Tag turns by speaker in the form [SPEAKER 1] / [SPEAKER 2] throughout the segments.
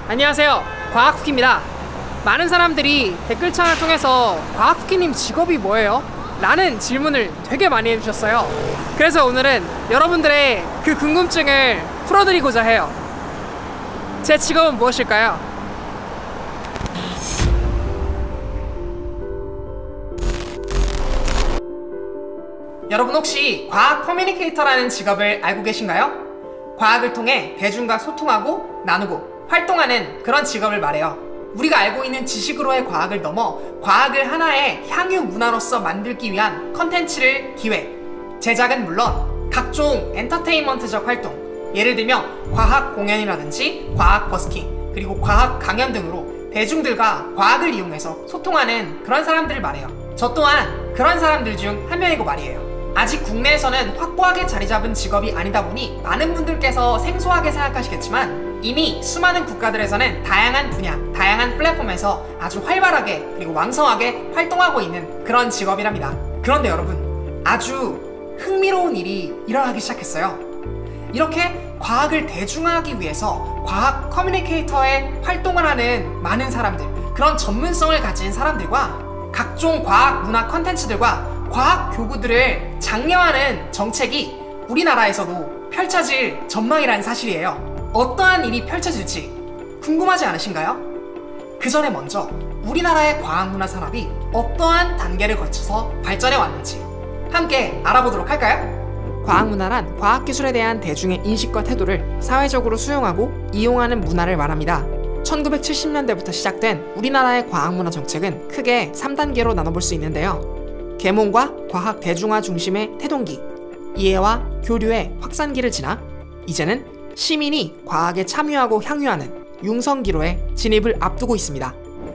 [SPEAKER 1] 안녕하세요, 과학쿠키입니다. 많은 사람들이 댓글창을 통해서 과학쿠키님 직업이 뭐예요? 라는 질문을 되게 많이 해주셨어요. 그래서 오늘은 여러분들의 그 궁금증을 풀어드리고자 해요. 제 직업은 무엇일까요? 여러분 혹시 과학 커뮤니케이터라는 직업을 알고 계신가요? 과학을 통해 대중과 소통하고 나누고 활동하는 그런 직업을 말해요. 우리가 알고 있는 지식으로의 과학을 넘어 과학을 하나의 향유 문화로서 만들기 위한 컨텐츠를 기획, 제작은 물론 각종 엔터테인먼트적 활동, 예를 들면 과학 공연이라든지 과학 버스킹, 그리고 과학 강연 등으로 대중들과 과학을 이용해서 소통하는 그런 사람들을 말해요. 저 또한 그런 사람들 중 한 명이고 말이에요. 아직 국내에서는 확고하게 자리 잡은 직업이 아니다 보니 많은 분들께서 생소하게 생각하시겠지만 이미 수많은 국가들에서는 다양한 분야, 다양한 플랫폼에서 아주 활발하게 그리고 왕성하게 활동하고 있는 그런 직업이랍니다. 그런데 여러분, 아주 흥미로운 일이 일어나기 시작했어요. 이렇게 과학을 대중화하기 위해서 과학 커뮤니케이터의 활동을 하는 많은 사람들, 그런 전문성을 가진 사람들과 각종 과학 문화 컨텐츠들과 과학 교구들을 장려하는 정책이 우리나라에서도 펼쳐질 전망이라는 사실이에요. 어떠한 일이 펼쳐질지 궁금하지 않으신가요? 그 전에 먼저 우리나라의 과학문화 산업이 어떠한 단계를 거쳐서 발전해 왔는지 함께 알아보도록 할까요? 과학문화란 과학기술에 대한 대중의 인식과 태도를 사회적으로 수용하고 이용하는 문화를 말합니다. 1970년대부터 시작된 우리나라의 과학문화 정책은 크게 3단계로 나눠볼 수 있는데요. 계몽과 과학 대중화 중심의 태동기, 이해와 교류의 확산기를 지나 이제는 시민이 과학에 참여하고 향유하는 융성기로의 진입을 앞두고 있습니다.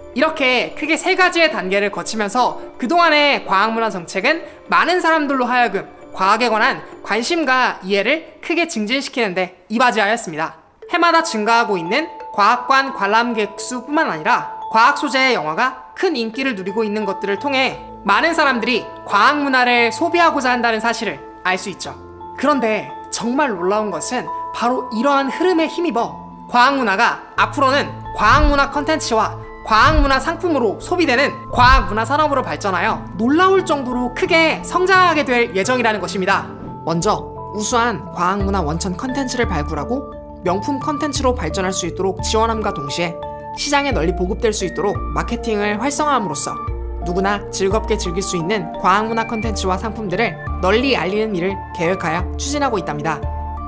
[SPEAKER 1] 이렇게 크게 세 가지의 단계를 거치면서 그동안의 과학문화 정책은 많은 사람들로 하여금 과학에 관한 관심과 이해를 크게 증진시키는데 이바지하였습니다. 해마다 증가하고 있는 과학관 관람객 수뿐만 아니라 과학 소재의 영화가 큰 인기를 누리고 있는 것들을 통해 많은 사람들이 과학 문화를 소비하고자 한다는 사실을 알 수 있죠. 그런데 정말 놀라운 것은 바로 이러한 흐름에 힘입어 과학 문화가 앞으로는 과학 문화 컨텐츠와 과학 문화 상품으로 소비되는 과학 문화 산업으로 발전하여 놀라울 정도로 크게 성장하게 될 예정이라는 것입니다. 먼저 우수한 과학 문화 원천 컨텐츠를 발굴하고 명품 컨텐츠로 발전할 수 있도록 지원함과 동시에 시장에 널리 보급될 수 있도록 마케팅을 활성화함으로써 누구나 즐겁게 즐길 수 있는 과학문화 컨텐츠와 상품들을 널리 알리는 일을 계획하여 추진하고 있답니다.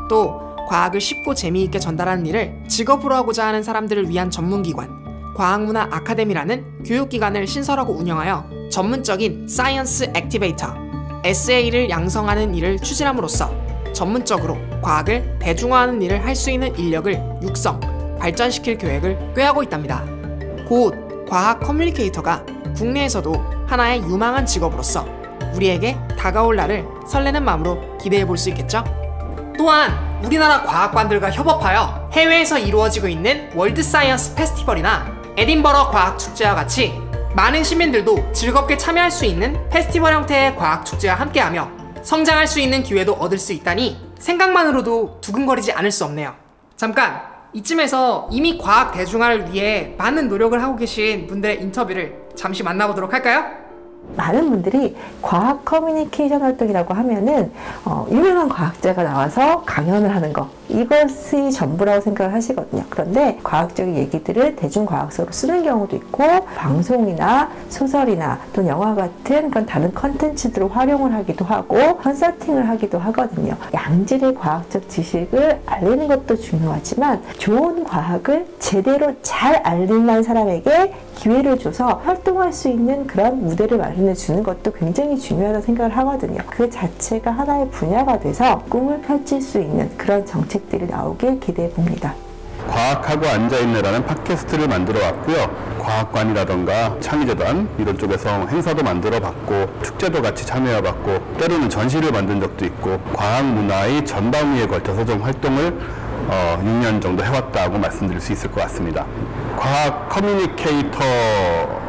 [SPEAKER 1] 또 과학을 쉽고 재미있게 전달하는 일을 직업으로 하고자 하는 사람들을 위한 전문기관 과학문화 아카데미라는 교육기관을 신설하고 운영하여 전문적인 사이언스 액티베이터 SA를 양성하는 일을 추진함으로써 전문적으로 과학을 대중화하는 일을 할 수 있는 인력을 육성, 발전시킬 계획을 꾀하고 있답니다. 곧 과학 커뮤니케이터가 국내에서도 하나의 유망한 직업으로서 우리에게 다가올 날을 설레는 마음으로 기대해 볼 수 있겠죠? 또한 우리나라 과학관들과 협업하여 해외에서 이루어지고 있는 월드 사이언스 페스티벌이나 에딘버러 과학축제와 같이 많은 시민들도 즐겁게 참여할 수 있는 페스티벌 형태의 과학축제와 함께하며 성장할 수 있는 기회도 얻을 수 있다니 생각만으로도 두근거리지 않을 수 없네요. 잠깐! 이쯤에서 이미 과학 대중화를 위해 많은 노력을 하고 계신 분들의 인터뷰를 잠시 만나보도록 할까요?
[SPEAKER 2] 많은 분들이 과학 커뮤니케이션 활동이라고 하면은 유명한 과학자가 나와서 강연을 하는 거, 이것이 전부라고 생각을 하시거든요. 그런데 과학적인 얘기들을 대중과학서로 쓰는 경우도 있고 방송이나 소설이나 또 영화 같은 그런 다른 컨텐츠들을 활용을 하기도 하고 컨설팅을 하기도 하거든요. 양질의 과학적 지식을 알리는 것도 중요하지만 좋은 과학을 제대로 잘 알리는 사람에게 기회를 줘서 활동할 수 있는 그런 무대를 마련해 주는 것도 굉장히 중요하다고 생각을 하거든요. 그 자체가 하나의 분야가 돼서 꿈을 펼칠 수 있는 그런 정책들이 나오길 기대해 봅니다.
[SPEAKER 3] 과학하고 앉아있네라는 팟캐스트를 만들어 왔고요. 과학관이라던가 창의재단 이런 쪽에서 행사도 만들어 봤고 축제도 같이 참여해 봤고 때로는 전시를 만든 적도 있고 과학 문화의 전방위에 걸쳐서 좀 활동을 6년 정도 해왔다고 말씀드릴 수 있을 것 같습니다. 과학 커뮤니케이터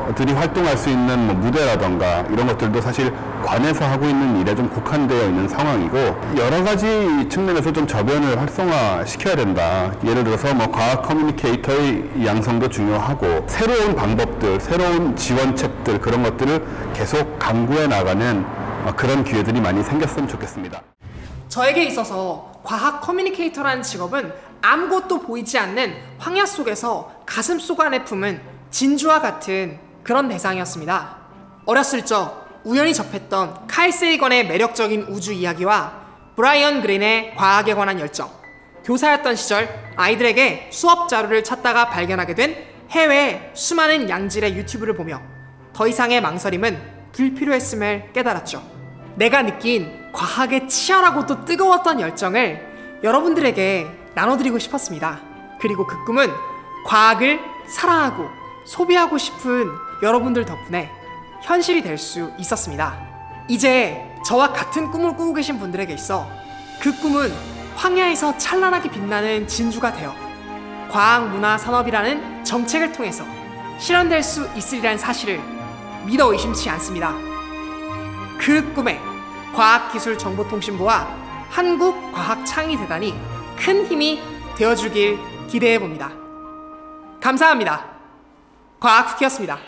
[SPEAKER 3] 들이 활동할 수 있는 뭐 무대라던가 이런 것들도 사실 관에서 하고 있는 일에 좀 국한되어 있는 상황이고, 여러 가지 측면에서 좀 저변을 활성화시켜야 된다. 예를 들어서 뭐 과학 커뮤니케이터의 양성도 중요하고, 새로운 방법들, 새로운 지원책들, 그런 것들을 계속 강구해 나가는 그런 기회들이 많이 생겼으면 좋겠습니다.
[SPEAKER 1] 저에게 있어서 과학 커뮤니케이터라는 직업은 아무것도 보이지 않는 황야 속에서 가슴속 안에 품은 진주와 같은 그런 대상이었습니다. 어렸을 적 우연히 접했던 칼 세이건의 매력적인 우주 이야기와 브라이언 그린의 과학에 관한 열정, 교사였던 시절 아이들에게 수업 자료를 찾다가 발견하게 된 해외의 수많은 양질의 유튜브를 보며 더 이상의 망설임은 불필요했음을 깨달았죠. 내가 느낀 과학의 치열하고 또 뜨거웠던 열정을 여러분들에게 나눠드리고 싶었습니다. 그리고 그 꿈은 과학을 사랑하고 소비하고 싶은 여러분들 덕분에 현실이 될 수 있었습니다. 이제 저와 같은 꿈을 꾸고 계신 분들에게 있어 그 꿈은 황야에서 찬란하게 빛나는 진주가 되어 과학문화산업이라는 정책을 통해서 실현될 수 있으리라는 사실을 믿어 의심치 않습니다. 그 꿈에 과학기술정보통신부와 한국과학창의재단이 큰 힘이 되어주길 기대해봅니다. 감사합니다. 과학쿠키였습니다.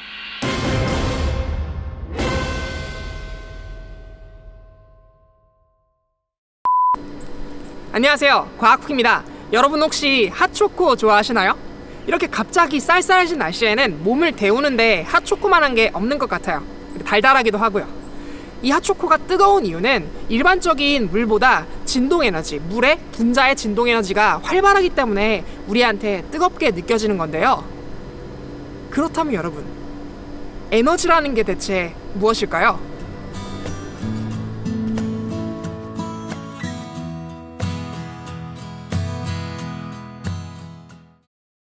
[SPEAKER 1] 안녕하세요, 과학쿠키입니다. 여러분 혹시 핫초코 좋아하시나요? 이렇게 갑자기 쌀쌀해진 날씨에는 몸을 데우는데 핫초코만한 게 없는 것 같아요. 달달하기도 하고요. 이 핫초코가 뜨거운 이유는 일반적인 물보다 진동에너지, 물의 분자의 진동에너지가 활발하기 때문에 우리한테 뜨겁게 느껴지는 건데요. 그렇다면 여러분, 에너지라는 게 대체 무엇일까요?